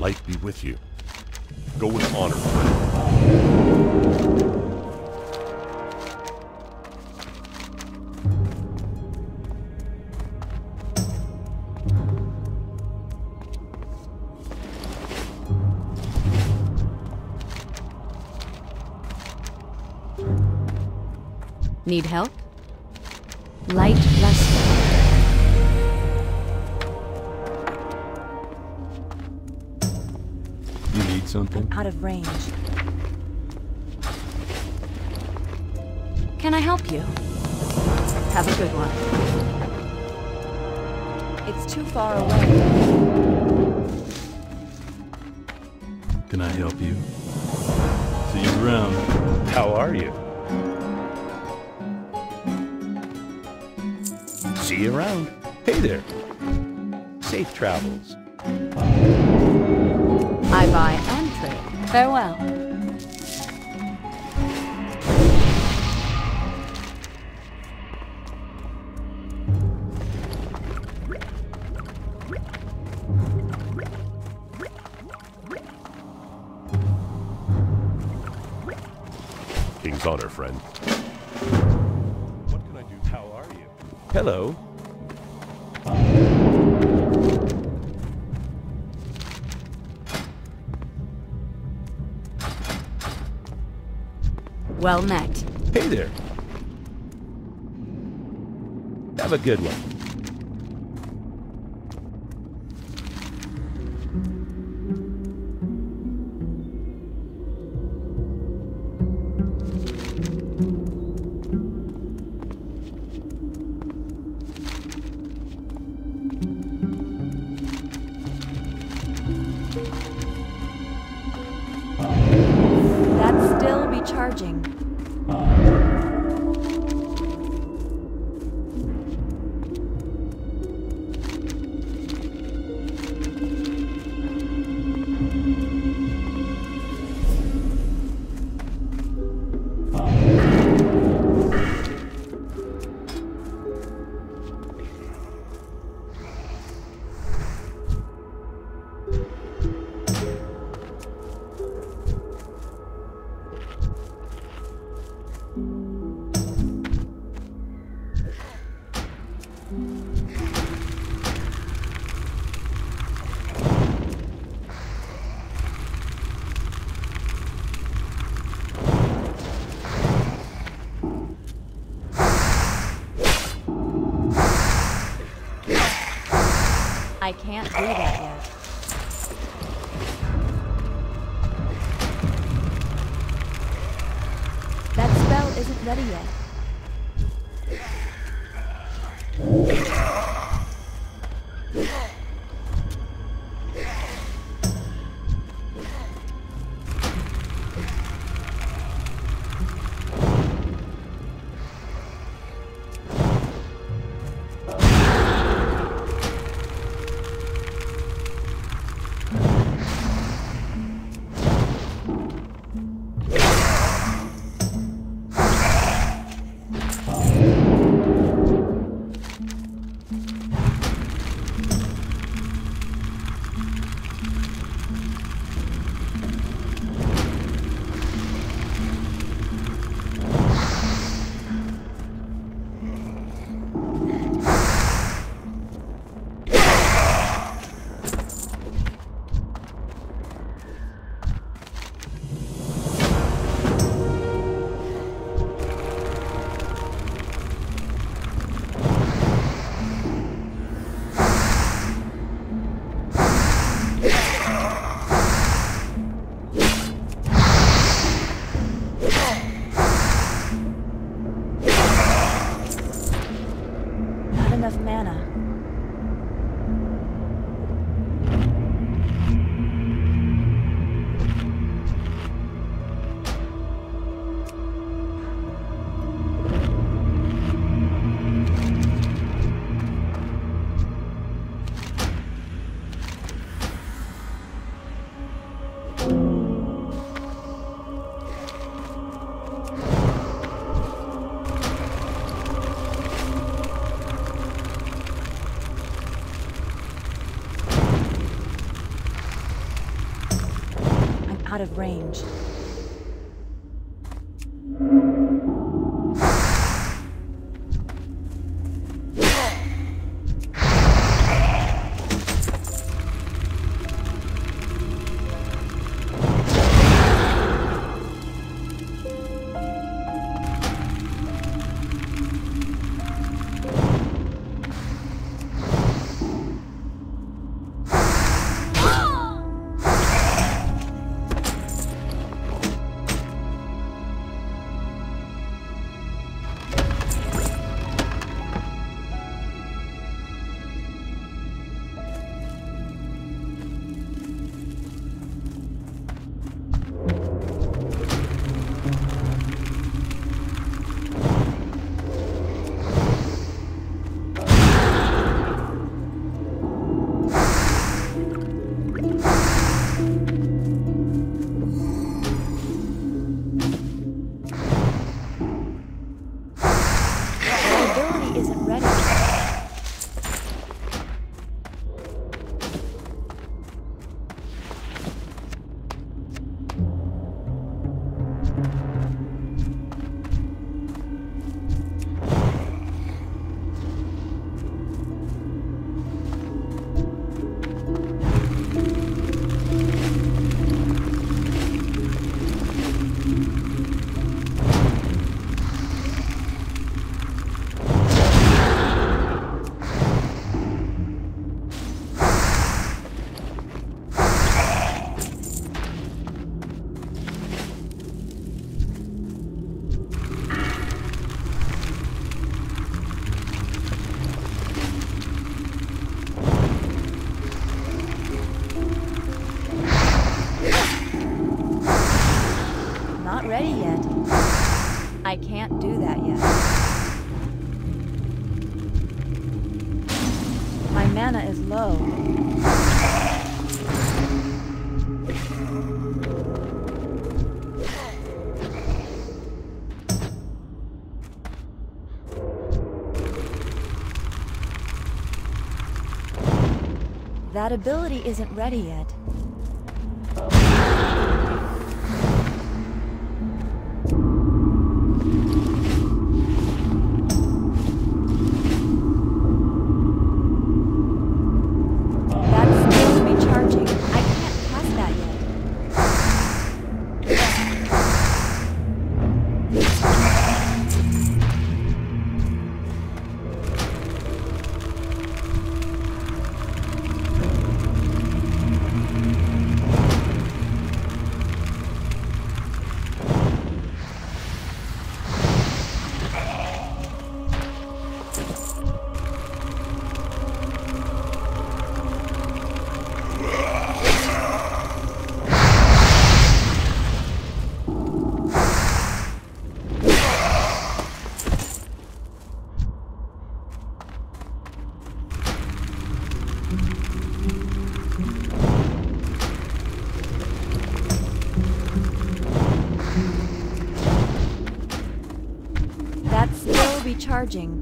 light be with you. Go with honor, friend. Need help? Light luster. You need something? Out of range. Can I help you? Have a good one. It's too far away. Can I help you? See you around. How are you? See you around. Hey there. Safe travels. I buy and trade. Farewell. King's honor, friend. What can I do? How are you? Hello. Well met. Hey there. Have a good one. That's still recharging. I can't do that yet. That spell isn't ready yet. Not enough mana. out of range. Ready yet. I can't do that yet. My mana is low. That ability isn't ready yet. That's still recharging.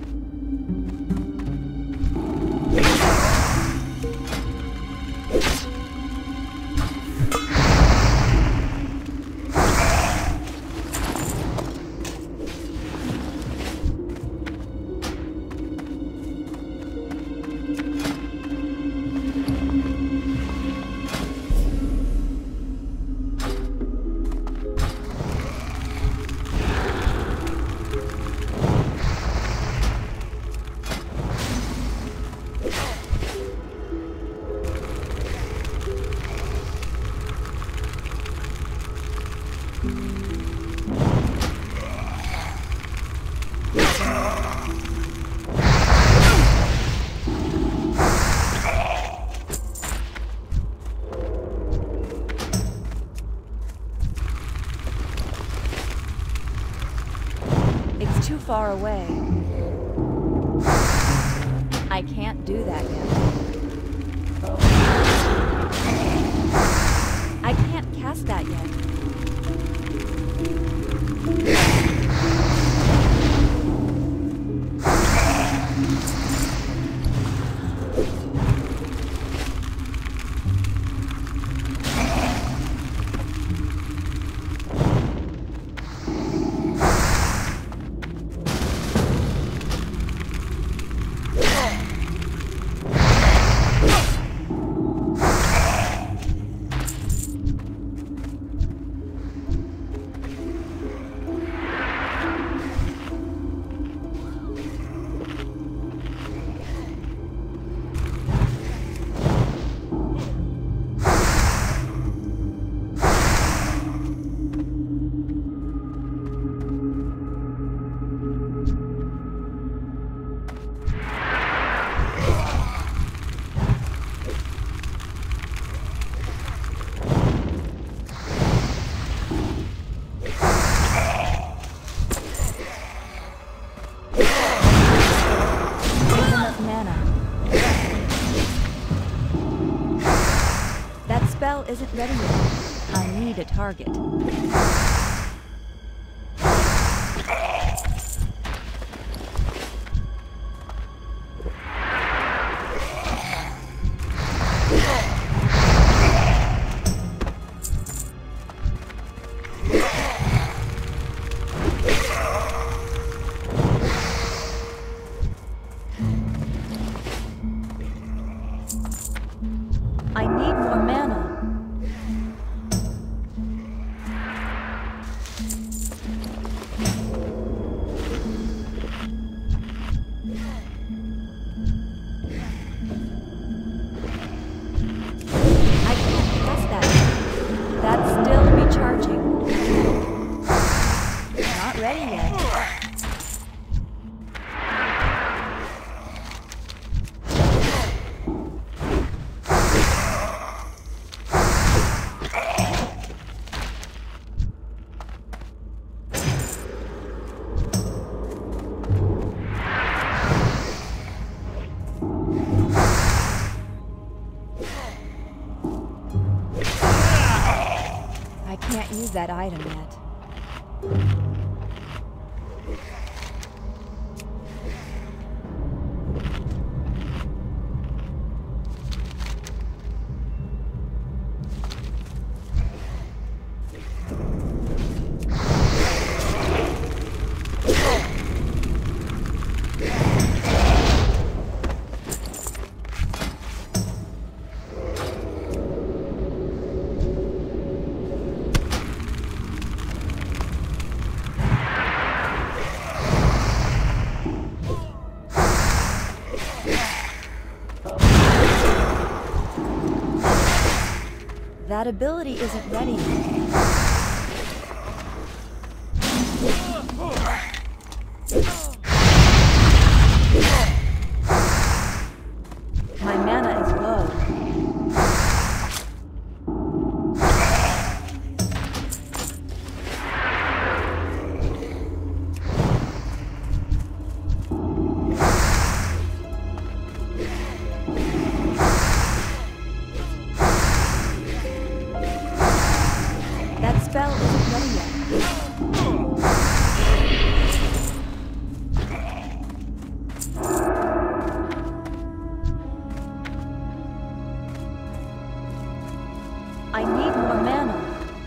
It's too far away. I can't do that yet. I can't cast that yet. spell isn't ready yet. I need a target. I need more mana. I can't cast that. That's still recharging. Not ready yet. I can't use that item yet. That ability isn't ready yet. My mana is low. That spell isn't ready yet. I need more mana.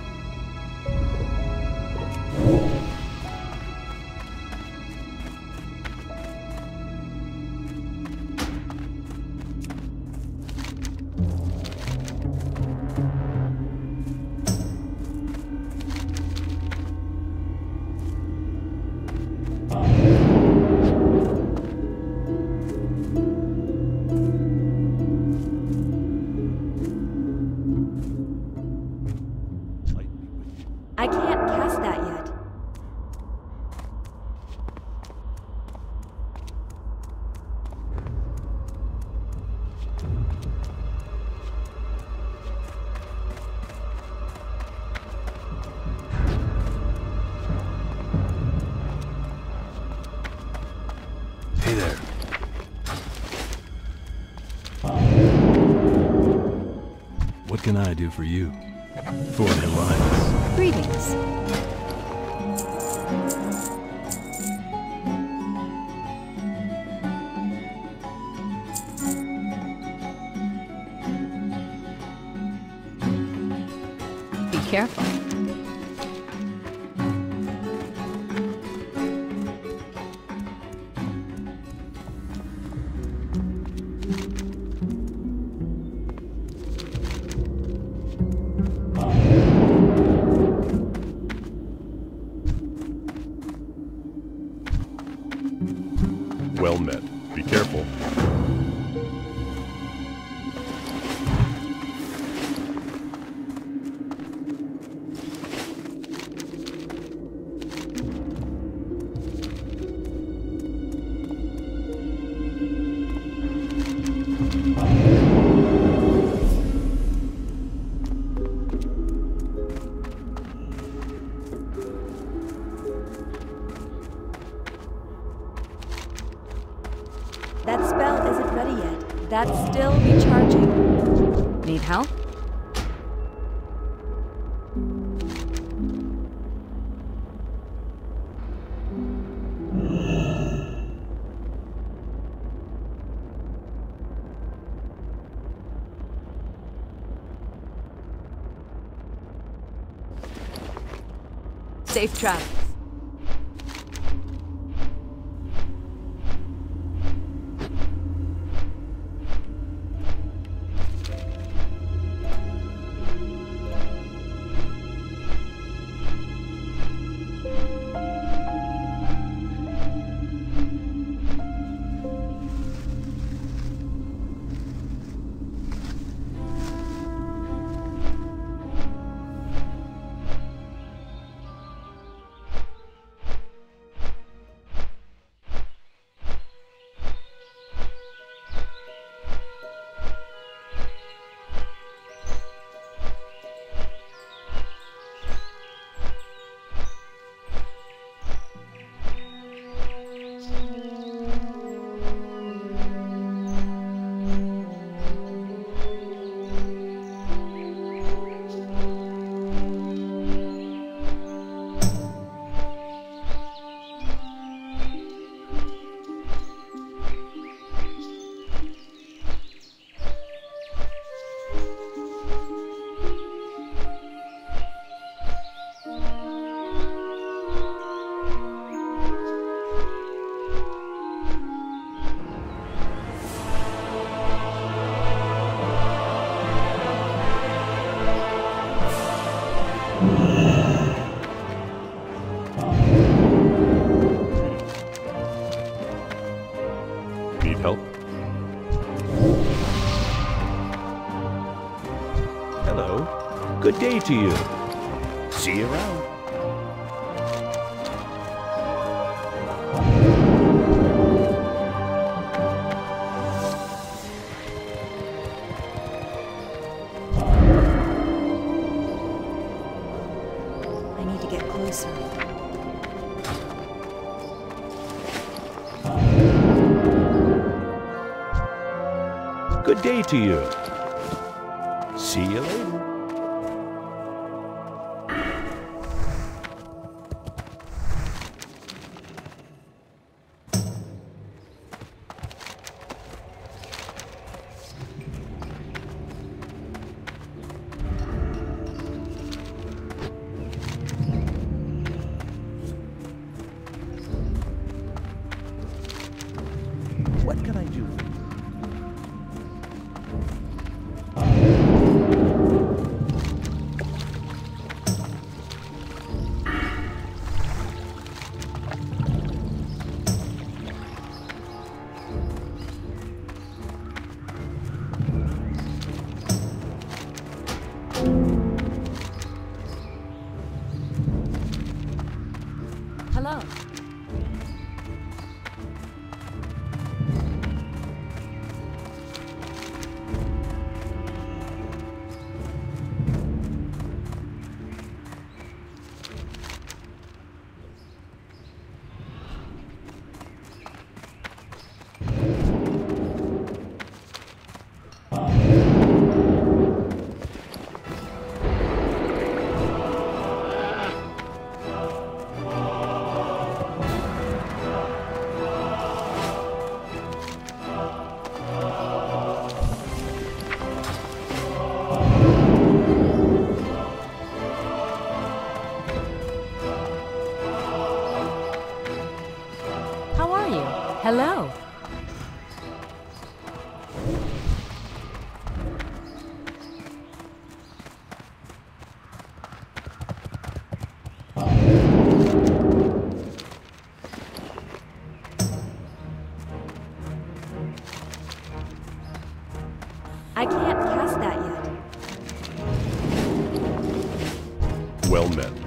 I can't cast that yet. Hey there. What can I do for you? For the Alliance. Greetings. Be careful. Well met. Be careful. That spell isn't ready yet. That's still recharging. Need help? Safe travels. Need help? Hello. Good day to you. See you around. I need to get closer. Good day to you. See you later. What can I do for you? Hello. How are you? Hello. I can't cast that yet. Well met.